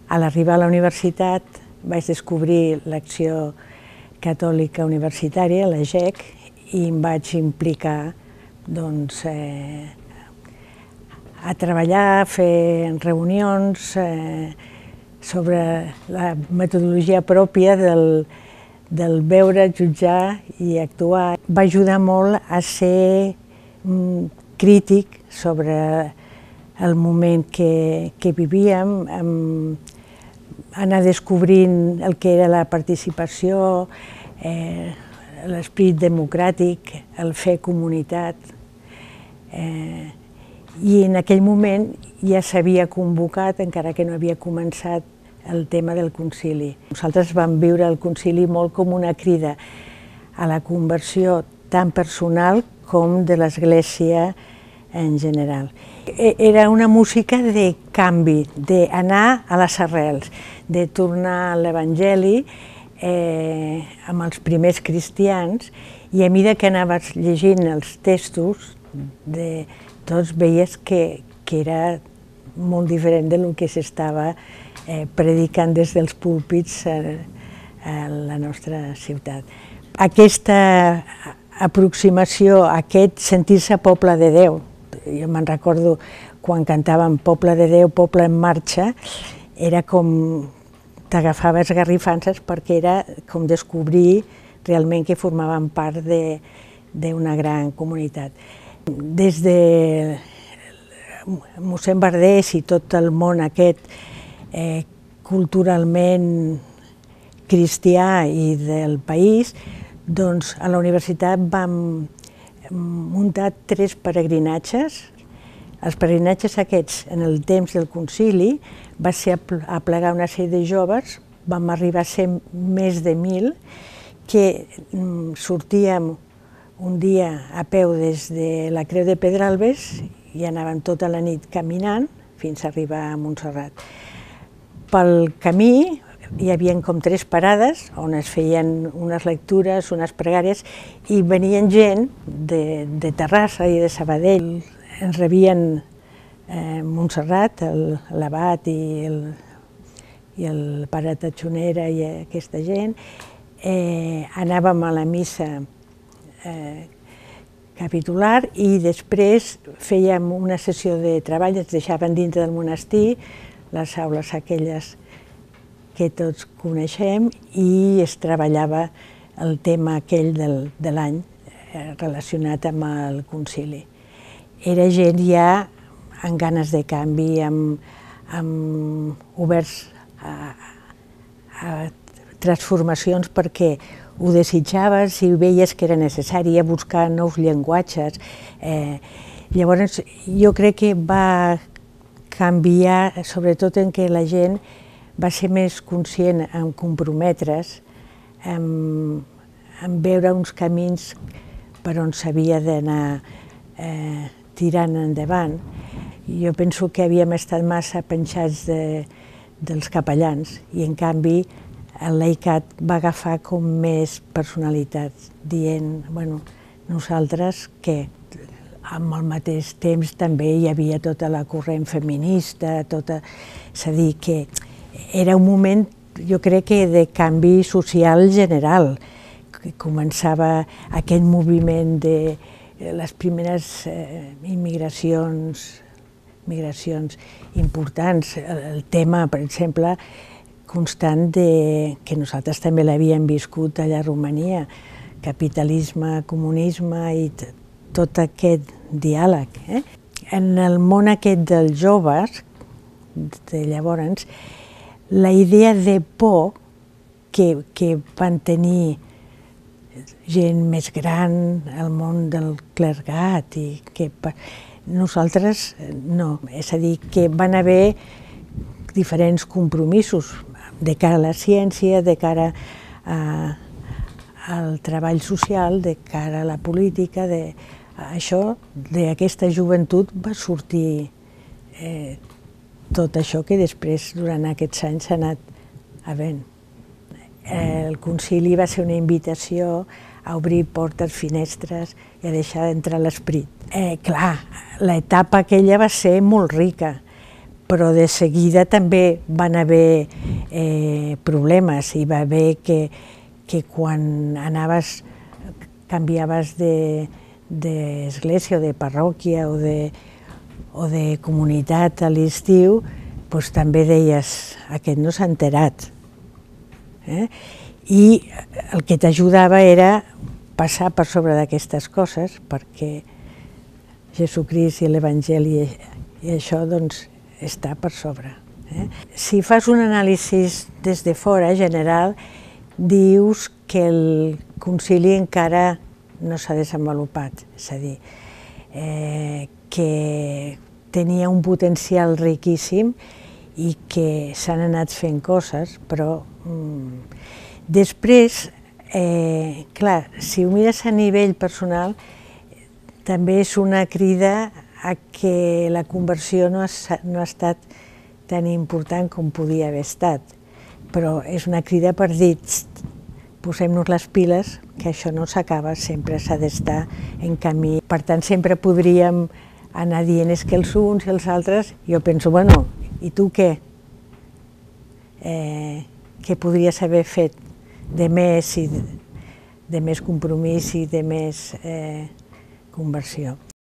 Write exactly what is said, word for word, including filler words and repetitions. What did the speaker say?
A l'arribar a la universitat vaig descobrir l'Acció Catòlica Universitària, la G E C, i em vaig implicar doncs, eh, a treballar, a fer reunions eh, sobre la metodologia pròpia del, del veure, jutjar i actuar. Va ajudar molt a ser mm, crític sobre el moment que, que vivíem, amb, anar descobrint el que era la participació, eh, l'esperit democràtic, el fer comunitat. Eh, I en aquell moment ja s'havia convocat, encara que no havia començat, el tema del concili. Nosaltres vam viure el concili molt com una crida a la conversió tant personal com de l'Església en general. Era una música de canvi, d'anar a les arrels, de tornar a l'Evangeli eh, amb els primers cristians, i a mesura que anaves llegint els textos, de, tots veies que, que era molt diferent del que s'estava eh, predicant des dels púlpits a, a la nostra ciutat. Aquesta aproximació, aquest sentir-se poble de Déu, jo me'n recordo quan cantàvem Poble de Déu, Poble en marxa, era com t'agafava esgarrifances perquè era com descobrir realment que formaven part d'una gran comunitat. Des de mossèn Verdés i tot el món aquest eh, culturalment cristià i del país, doncs a la universitat vam muntar tres peregrinatges. Els peregrinatges aquests, en el temps del concili, va ser a plegar una sèrie de joves, vam arribar a ser més de mil, que sortíem un dia a peu des de la Creu de Pedralbes i anàvem tota la nit caminant fins a arribar a Montserrat. Pel camí hi havia com tres parades on es feien unes lectures, unes pregàries, i venien gent de, de Terrassa i de Sabadell. Ens rebien eh, Montserrat, l'abat i, el, i el pare Tatxonera i aquesta gent. Eh, anàvem a la missa eh, capitular i després fèiem una sessió de treball, ens deixaven dintre del monestir, les aules aquelles que tots coneixem, i es treballava el tema aquell del, de l'any eh, relacionat amb el concili. Era gent ja amb ganes de canvi, amb, amb oberts a, a transformacions perquè ho desitjaves i veies que era necessari buscar nous llenguatges. Eh, llavors, jo crec que va canviar, sobretot en què la gent va ser més conscient en comprometre's, en, en veure uns camins per on s'havia d'anar eh, tirant endavant. Jo penso que havíem estat massa penjats de, dels capellans i, en canvi, el laicat va agafar com més personalitat, dient, bueno, nosaltres que amb el mateix temps també hi havia tota la corrent feminista, tota, és a dir, que era un moment, jo crec que de canvi social general, que començava aquest moviment de les primeres eh, immigracions, migracions importants, el tema, per exemple, constant de, que nosaltres també l'havíem viscut allà a Romania, capitalisme, comunisme i tot aquest diàleg. Eh? En el món aquest dels joves, de llavors, la idea de por que, que van tenir gent més gran, el món del clergat, i que nosaltres no, és a dir, que van haver diferents compromisos de cara a la ciència, de cara a, al treball social, de cara a la política, de, això, d'aquesta joventut va sortir eh, tot això que després, durant aquests anys, s'ha anat havent. El concili va ser una invitació a obrir portes, finestres i a deixar d'entrar l'esperit. Eh, clar, l'etapa aquella va ser molt rica, però de seguida també van haver eh, problemes. Hi va haver que, que quan anaves, canviaves d'església o de parròquia o de, o de comunitat a l'estiu, doncs també deies, aquest no s'ha enterat. Eh? I el que t'ajudava era passar per sobre d'aquestes coses, perquè Jesucrist i l'Evangeli i això doncs està per sobre. Eh? Si fas un anàlisi des de fora, general, dius que el concili encara no s'ha desenvolupat, és a dir, eh, que tenia un potencial riquíssim i que s'han anat fent coses, però mm, després, eh, clar, si ho mires a nivell personal, també és una crida a que la conversió no ha, no ha estat tan important com podia haver estat, però és una crida per dir, posem-nos les piles, que això no s'acaba, sempre s'ha d'estar en camí. Per tant, sempre podríem anar dient és que els uns i els altres, jo penso, bueno, i tu què? Eh, què podries haver fet de més, i de, de més compromís i de més eh, conversió?